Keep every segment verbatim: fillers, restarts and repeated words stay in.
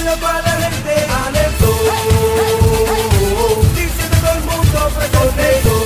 Apoyo para la gente a Nelson. Diciendo todo el mundo fresco Nelson.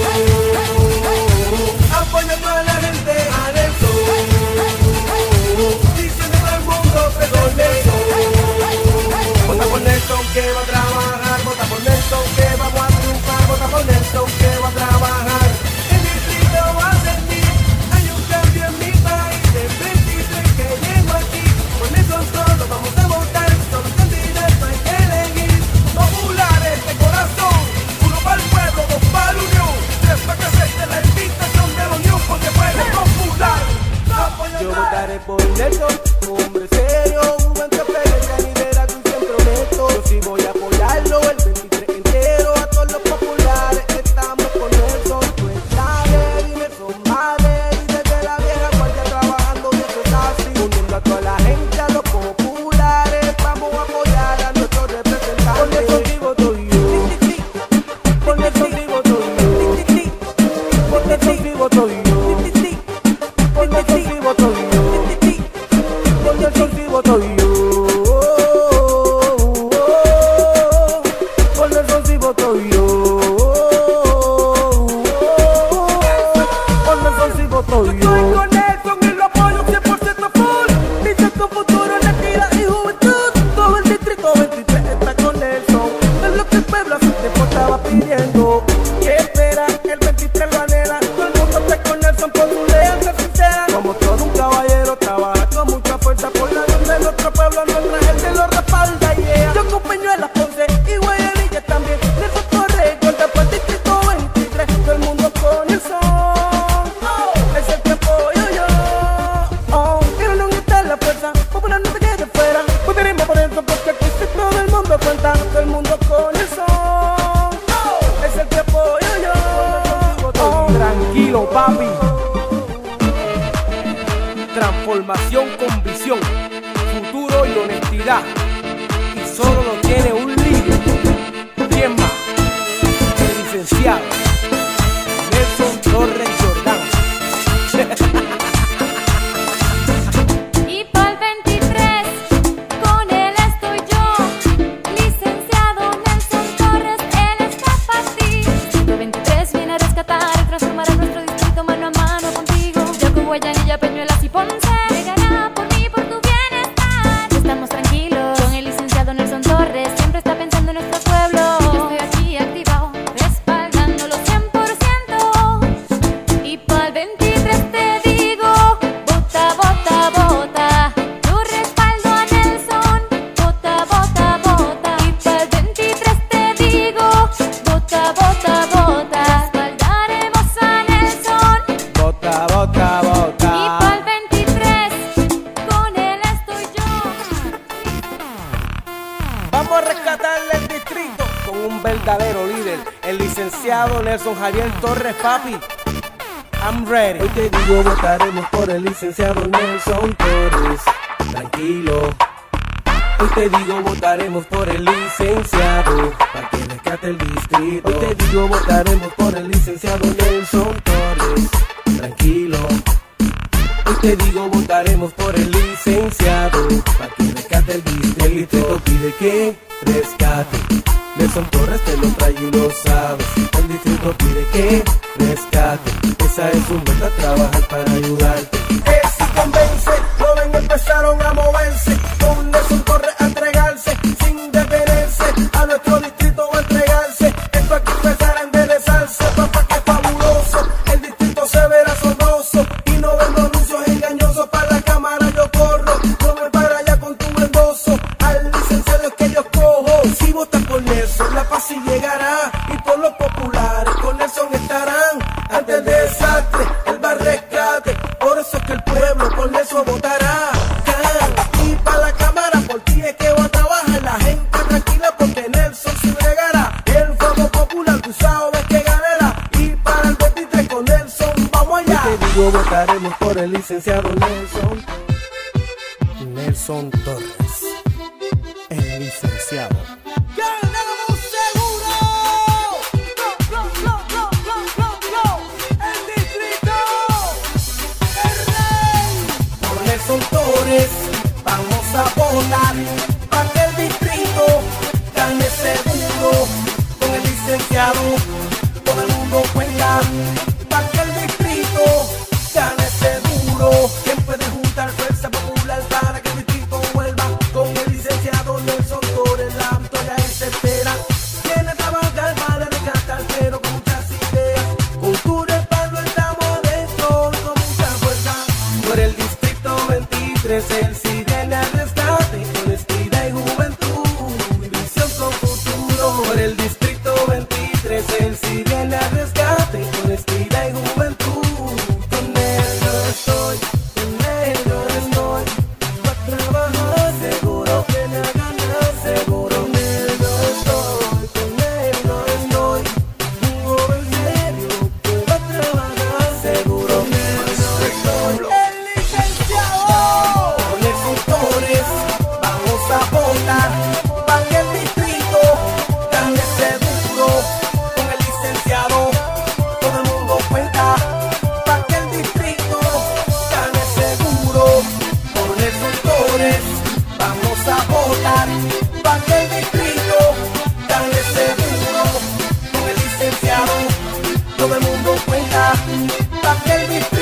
Apoyo para la gente a Nelson. Diciendo todo el mundo fresco Nelson. Vota por Nelson que va a trabajar. Vota por Nelson que vamos a triunfar. Vota por Nelson que va a trabajar. El distrito va a sentir. Hay un cambio en mi país. El veintitrés que llego aquí. Por Nelson solo vamos a votar. Solo candidatos hay que elegir. Populares de corazón. Uno para el pueblo, dos para la unión. Tres para que acepte la invitación de la unión. Porque puede popular. Yo votaré por Nelson, hombre serio, un buen referente a liderazgo y siempre honesto. Yo sí voy a apoyarlo el veintitrés entero. A todos los populares estamos con Nelson. Pues dale, y Nelson vale. Y desde la vieja guardia trabajando y eso es así. Uniendo a toda la gente, a los populares. Vamos a apoyar a nuestros representantes. Por Nelson sí voto yo. Por Nelson sí voto yo. Por Nelson sí voto yo. Por Nelson sí voto yo. Por Nelson sí voto yo. Por Nelson sí voto yo. Por Nelson sí voto yo. Estoy con Nelson y lo apoyo cien por ciento full. Dice con futuro, energía y juventud. Todo el distrito veintitrés está con Nelson. Es lo que el pueblo hace tiempo estaba pidiendo. ¿Qué espera? El veintitrés lo anhela. Todo el mundo está con Nelson por su lealtad sincera. Como todo un caballero, trabaja con mucha fuerza por la unión de nuestro pueblo. Nuestra gente lo respalda, yeah. Yo con Peñuelas, Ponce y Guayanilla también. Nelson Torres, gorda por el distrito veintitrés. Todo el mundo con Nelson. Oh, es el que apoyo yo. Oh, pero no está la fuerza. Popular no se quede fuera. Votaremos por Nelson porque aquí sí todo el mundo cuenta. Todo el mundo con Nelson. Oh, es el que apoyo yo. Oh, tranquilo, papi. Transformación con visión, futuro y honestidad. Y solo lo tiene un líder. ¿Quién más? El licenciado Nelson Torres Jordán. Y para el veintitrés, con él estoy yo. Licenciado Nelson Torres, él está para ti. El veintitrés viene a rescatar y transformar a nuestro distrito mano a mano contigo. Yaco, Guayanilla, Peñuelas y Ponce. Llegará por mí, por tu bienestar. Estamos tranquilos con el licenciado Nelson Torres. Siempre está pensando en nuestro pueblo. Yo estoy aquí activado, respaldándolo cien por ciento. Y para el veintitrés te digo, vota, vota, vota. Yo respaldo a Nelson, vota, vota, vota. Y para el veintitrés te digo, vota, vota, vota. Respaldaremos a Nelson. Vota, vota, vota. Y para el veintitrés, con él estoy yo. Vamos a rescatarle el distrito con un verdadero líder, el licenciado Nelson Javier Torres, papi. I'm ready. Hoy te digo, votaremos por el licenciado Nelson Torres. Tranquilo. Hoy te digo, votaremos por el licenciado para que rescate el distrito. Hoy te digo, votaremos por el licenciado Nelson Torres. Tranquilo. Hoy te digo, votaremos por el licenciado para que rescate el distrito. El distrito pide que rescate. Nelson Torres te lo trae y lo sabes. El distrito pide que rescate. Esa es su meta, trabajar para ayudarte. Ese convence, joven empezaron a moverse. Con Nelson Torres a entregarse, sin detenerse. A nuestro distrito a entregarse. Esto aquí empezará a enderezarse. Papá, que fabuloso. El distrito se verá asombroso. Y no vendo anuncios engañosos. Para la cámara yo corro. No me para allá con tu endoso. Al licenciado es que yo cojo. Si votas por Nelson, la paz sí llegará. Y por los populares con Nelson estarán. Ante el desastre, él va a rescate. Por eso es que el pueblo por Nelson votará. Y para la cámara por ti es que va a trabajar. La gente tranquila porque Nelson sí llegará. El fuego popular tú sabes que ganará. Y para el veintitrés con Nelson vamos allá. Hoy te digo, votaremos por el licenciado Nelson. Nelson Torres, el licenciado. ¡Ganamos seguro! ¡Go, go, go, go, go, go, go! ¡El distrito! ¡El rey! Por Nelson Torres vamos a votar para que el distrito cuenta, pa' que el distrito gane seguro. ¿Quién puede juntar fuerza popular para que el distrito vuelva con el licenciado Nelson Torres? La victoria es espera. Viene a trabajar para rescatar, pero con muchas ideas. Con tu respaldo estamos adentro y con mucha fuerza. Por el distrito veintitrés, el sí viene al rescate, honestidad y juventud, visión con futuro. Por el distrito veintitrés, el sí viene al rescate, honestidad y juventud. Con él yo estoy, con él yo estoy, pa' trabajar seguro, viene a ganar seguro. Con él yo estoy, con él yo estoy, un joven serio que va a trabajar seguro. Con él yo estoy, El licenciado. con Nelson Torres vamos a votar pa' que el distrito gane seguro. Con el licenciado todo el mundo cuenta, pa' que el distrito gane seguro. Con Nelson Torres vamos a votar pa' que el distrito gane seguro. Con el licenciado todo el mundo cuenta, pa' que el distrito